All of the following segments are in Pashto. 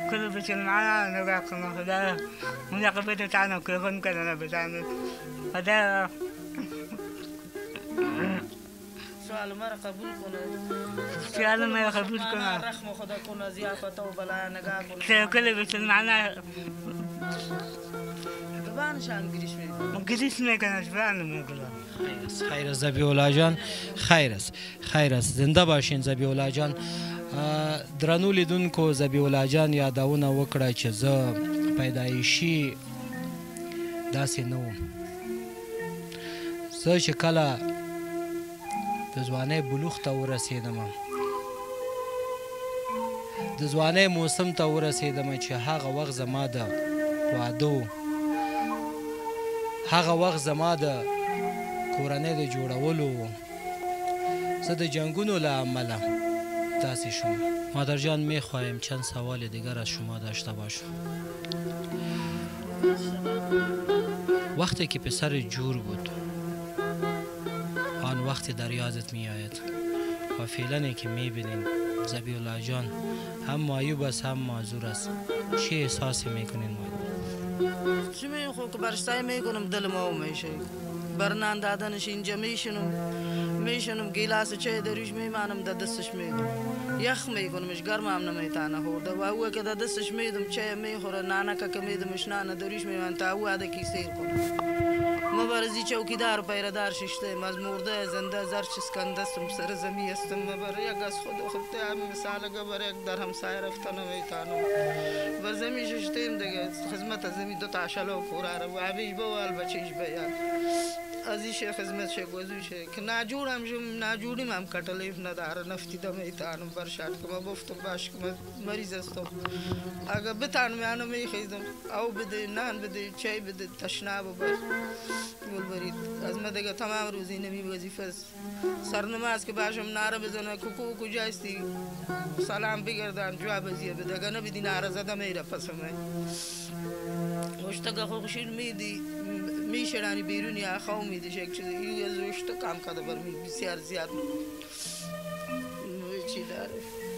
كل بيت معانا نراكم خدا مراقبة تاعنا كلهم كنا بتاعنا هذا سوال مرا قبول کنه سوال مرا قبول کنه رحم خدا کنه ضیافت و بلا نگاه کنه كل بيت معانا زبانش انگلیش میگه انگلیس میکنه زبان میگه خیر است ذبیح الله جان خیر است زنده باشین ذبیح الله جان درنو لیدونکو ذبیح الله جان یادونه وکړه چې زه پیدایشي داسې نه وم زه چې کله د ځوانۍ بلوغ ته ورسېدم د ځوانۍ موسم ته ورسېدم چې هغه وخت زما د واده و هغه وخت زما د کورنۍ د جوړولو و زه د جنگونو له امله داسې شوم مادر جان میخواهیم چند سوال دیگر از شما داشته باشم وقتی که پسر جور بود آن وقتی در یادت می آید و فعلا که می بینیم ذبیح الله جان هم معیوب است هم معذور است چه احساسی میکنین چی میخوام که برشتای میکنم دل ما میشه برنان دادنش اینجا میشنم گیلاس چای دروش میمانم در دستش میدم یخ میکنمش گرم هم نمیتانه خورده و او که در دستش میدم چای میخوره نانکه که میدمش نانه دروش میمان تا او عده کی سیر کنه مبارزی چوکیدار پیردار ششته از مرده زنده زرچ اسکندستم سر زمی استم مبر یک از خود هم مثال گبر یک در همسایه رفته نمیتانم بر زمی ششتیم دیگه خدمت زمی دو تا شلو پوراره و عبیش بوال بچیش بیان ازیشه خدمت شه گوزوشه که ناجورم شم ناجوریم هم کتلیف نداره نفتی دمیتانم برشاد که ما گفتم باش که مریض استم اگه بتانم یعنی میخیزم او بده نان بده چای بده تشناب بر گل برید از من دیگه تمام روزی نمی وظیفه است سرنماز که باشم ناره بزنه کوکو کجاستی سلام بگردن جواب ازیه بده اگه نبیدی ناره زده میره پسمه وشتگه خوشین میدی میشرانی بیرونی آخاو میدی شک چیزی این از وشت کام کرده برمی بسیار زیاد چی داره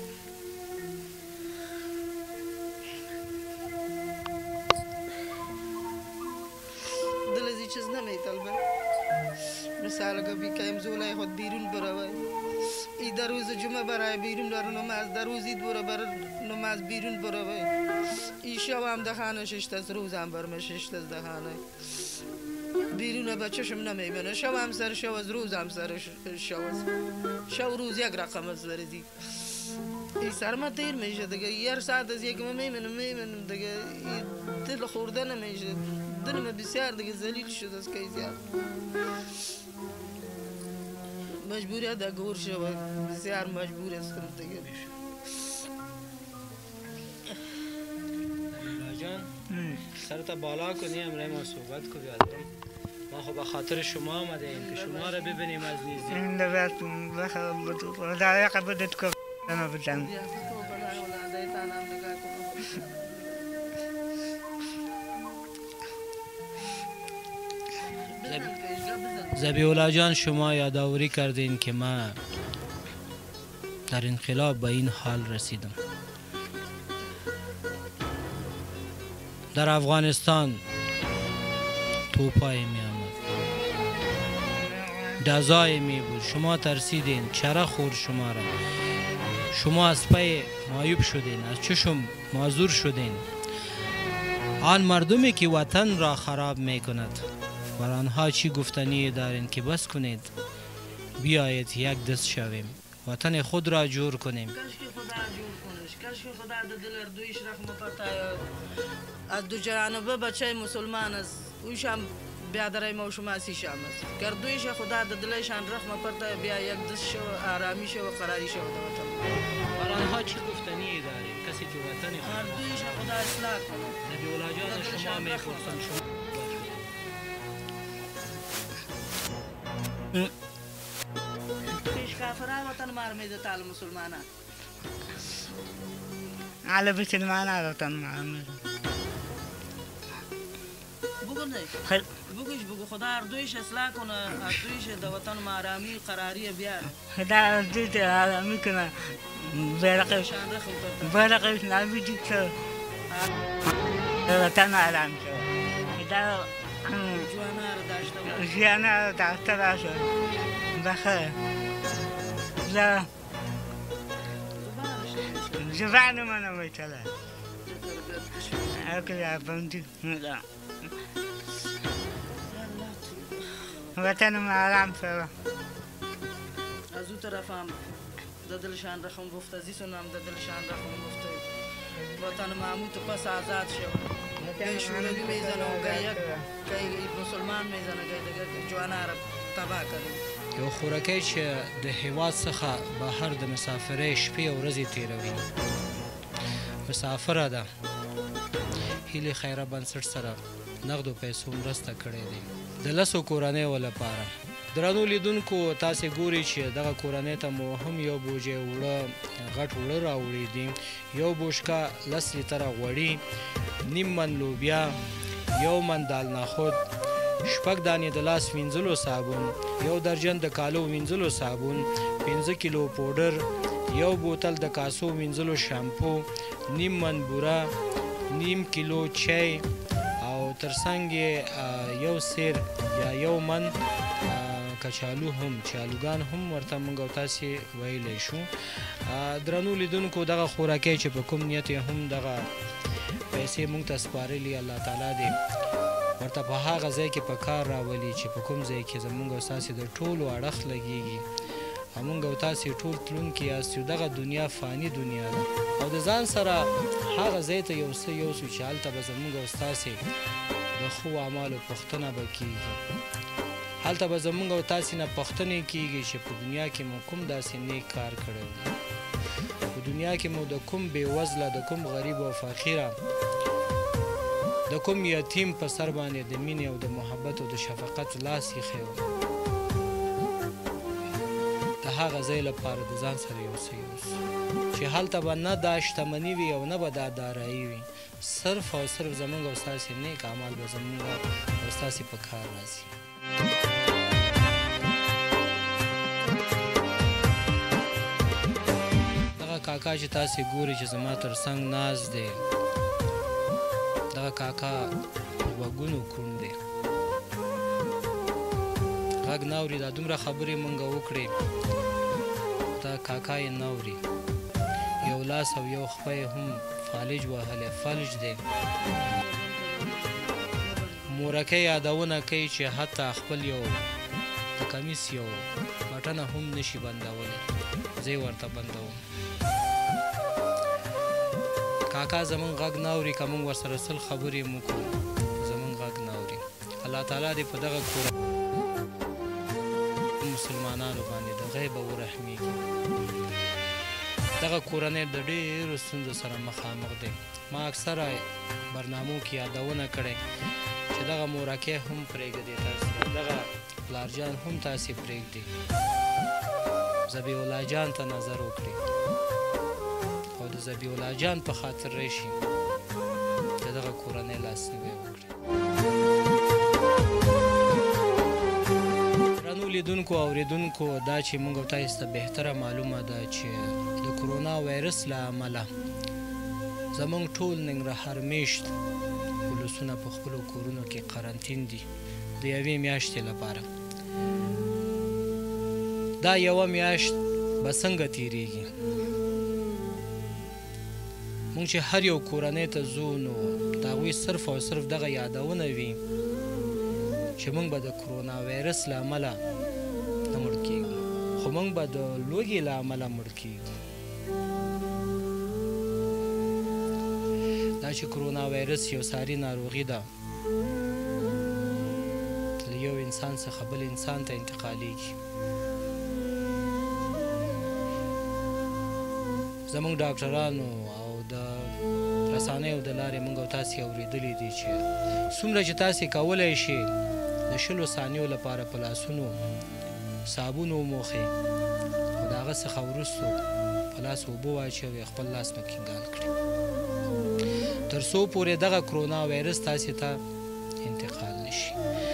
دل از این چیز نمیطلبه مثال کبی که امزولای خود بیرون بروی ای در روز جمعه برای بیرون برو نماز در روز اید برو نماز بیرون بروی ای شب هم دخانه ششت از روز هم برمه ششت از دخانه بیرون بچه‌شم نمیبینه شب هم سر شب از روز هم سر شب روز یک رقم از ورزی این سرما تیر میشه دیگه یه ساعت از یک میمونم دیگه دل خورده نمیشه دلم بسیار دیگه ذلیل شده از که زیاد مجبوری ده گور شود بسیار مجبور هستم دیگه جان سرت بالا کنی امروز ما صحبت کنیم ما خب به خاطر شما آمده ایم که شما را ببینیم از نیزی این دفعه بخواه دعوه قبضت که انا بدم ذبیح الله جان شما یادآوری کردین که من در انقلاب به این حال رسیدم در افغانستان توپایی می آمد دزایی می بود شما ترسیدین چرا خورد شما را شما از پای معیوب شدین از چشم معذور شدین آن مردمی که وطن را خراب می کند بر آنها چی گفتنی دارین که بس کنید بیایید یک دست شویم وطن خود را جور کنیم کاش که خدا د دل اردویش رحمت پرتای از دو جانبه بچه مسلمان است اوش هم بیادرای موشماسی شام است گردویش خدا د دلشان رحمت پرتای بیا یک دست شو آرامی شو و قراری شو د وطن بر آنها چی گفتنی دارین کسی که وطن اردویش خدا اصلاح کنه ذبیح الله جان شما میپرسم شما پیش کافران وطن مارمیده تال مسلمانان على بيت المعنى وطن معمر بگو نه بگو خدا اردویش اصلاح کنه اردویش د وطن آرامی قراری بیار خدا اردویش آرامی کنه برقش نبیدی که د وطن آرام شوی دا ژوانه داشته راشه بخه زبان منو میچله اکلا بندی وطن ما آرام شوی از او طرف هم د دلشان رقم گفته زیسون هم د دلشان رقم گفته وطن معمود پس آزاد شو گای شوروی میزنه و گای مسلمان میزنه گای دیگر جوانه را تباه کړي یو خوراکی چې د هیواد څخه بهر د مسافرۍ شپې او ورځې تېروي مسافره ده هیلې خیره بنسټ سره نغدو پیسو مرسته کړې دی د لسو کورنیو لپاره درنو لیدونکو تاسې ګورئ چې دغه کورنۍ ته مو هم یو بوجۍ اوړه غټ اوړه راوړي دي یو بوشکه 10 لیتره غوړي نیم من لوبیا یو من دال نخود 6 دانې د لاس وینځلو صابون یو درجن د کالو وینځلو صابون 15 کیلو پوډر یو بوتل د کاسو وینځلو شامپو نیم من بوره نیم کیلو چای او ترڅنګ یو سیر یا یو من کچالو هم چالوګان هم ورته موږ او تاسې ویلی شو درنو لیدونکو دغه خوراکی چې په کوم نیت هم دغه پیسې موږ ته سپارلي الله تعالی دې ورته په هغه ځای کې په کار راولي چې په کوم ځای کې زموږ او ستاسې د ټولو اړخ لګېږي او موږ او تاسې ټول تلونکي یاست چې دغه دنیا فاني دنیا ده او د ځان سره هغه ځای ته یو څه یوسو چې هلته به زموږ او ستاسې د ښو اعمالو پوښتنه به کېږي هلته به زموږ او تاسې نه پوښتنې کېږي چې په دنیا کې مو کوم داسې نیک کار کړی و په دنیا کې مو د کوم بېوزله د کوم غریب او فقیره د کوم یتیم په سر باندې د مینې او د محبت او د شفقت لاس ایښی و د هغه ځای لپاره د ځان سره یو څه یوسو چې هلته به نه دا شتمني وي او نه به دا دارایي وي صرف او صرف زموږ او ستاسې نیک اعمال به زموږ او ستاسې په کار راځي دغه کاکا چې تاسې ګورئ چې زما تر څنګ ناست دی دغه کاکا غوږونو کوڼ دی غږ نه اوري دا دومره خبرې مونږ وکړې دا کاکا یې نه اوري یو لاس او یو خپه یې هم فالج وهلی فلج دی مورکۍ یادونه کوي چې حتی خپل یو د کمیس یو بټنه هم نشي بندولی زه یې ورته بندوم کاکا زمونږ غږ نه اوري که مونږ ورسره سل خبرې مو کوو زمونږ غږ نه اوري الله تعالی دې په دغه مسلمانانو باندې د غیبه ورحمیږي دغه کورنۍ د ډېرو ستونزو سره مخامخ دی ما اکثره برنامو کې یادونه کړې چې دغه مورکۍ هم پرېږدي تاسې دغه پلارجان هم تاسې پرېږدي ذبیح الله جان ته نظر وکړي او د ذبیح الله جان په خاطر راشي د دغه کورنۍ لاسنیوی وکړي درنو لیدونکو او اورېدونکو دا چې موږ او تاسو ته بهتره معلومه ده چې د کرونا وایرس له امله زموږ ټول ننګرهار میشت ولسونه په خپلو کورونو کې قرنطین دي د یوې میاشتې لپاره دا یوه میاشت به څنګه تیریږي مونږ چې هر یو کورنۍ ته ځو نو د هغوی صرف او صرف دغه یادونه وي چې مونږ به د کرونا وایرس له امله نه مړ کېږو خو مونږ به د لوږې له امله مړ کېږو دا چې کرونا وایرس یو ساري ناروغي ده له یو انسان څخه بل انسان ته انتقالیږي زموږ ډاکټرانو او د رسنیو د لارې موږ او تاسې اورېدلي دي چې څومره چې تاسې کولی شئ د 20 ثانیو لپاره په لاسونو صابون وموښئ او د هغه څخه وروستو په لاس اوبه واچوئ خپل لاس مو کنګال کړئ تر څو پورې دغه کرونا وایرس تاسې ته انتقال نشي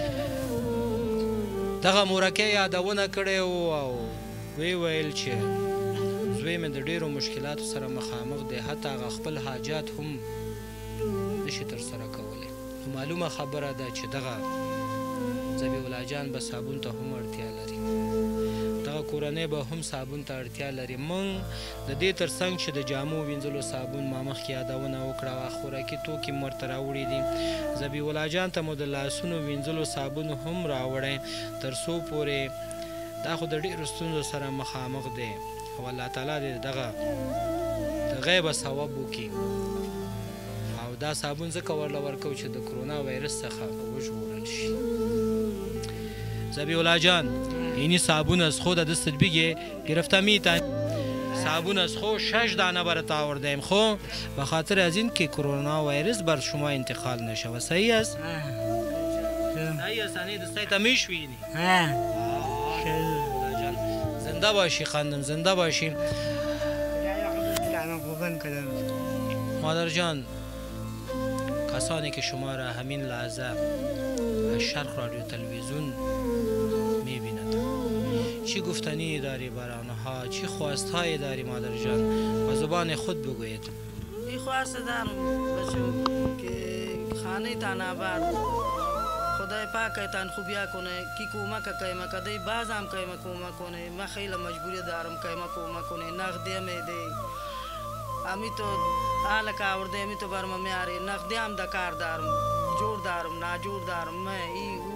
دغه مورکۍ یادونه کړې وو او وی ویل چې زوی مې د ډېرو مشکلاتو سره مخامخ دی حتی هغه خپل حاجات هم نشي ترسره کولی. معلومه خبره ده چې دغه ذبیح الله جان به صابون ته هم اړتیا لري، دغه کورنۍ به هم صابون ته اړتیا لري. موږ د دې تر څنګ چې د جامو وینځلو صابون ما مخکې یادونه وکړه او خوراکي توکي مو ورته راوړي دي، ذبیح الله جان ته مو د لاسونو وینځلو صابون هم راوړی، تر څو پورې دا خو د ډېرو ستونزو سره مخامخ دی او الله تعالی دې دغه د غیبه ثواب وکړي. او دا صابون ځکه ورله ورکوو چې د کرونا وایرس څخه وژغورل شي. ذبیح الله جان، اینی صابون از خود دستت بگه گرفته میتن، صابون از خود 6 دانه برات آوردیم خب به خاطر از این که کرونا ویروس بر شما انتقال نشه. و صحیح است؟ صحیح است. یعنی دستایت میشوینی. زنده باشی خانم، زنده باشی. مادر جان، کسانی که شما را همین لحظه از شرق رادیو تلویزیون میبیند، چی گفتنی داری بر آنها؟ چی خواستهایی داری مادر جان؟ با زبان خود بگویید. این خواست دارم بچو که خانه تان آباد، خدای پاک تان خوبیا کنه، کی کمک کایما کدی بازم کایما کمک کنه. من خیلی مجبوری دارم کایما کمک کنه، نقدی میده. امی تو حال کاورده، امی تو برم میاری، نقدی هم دکار دارم، جور دارم، ناجور دارم. من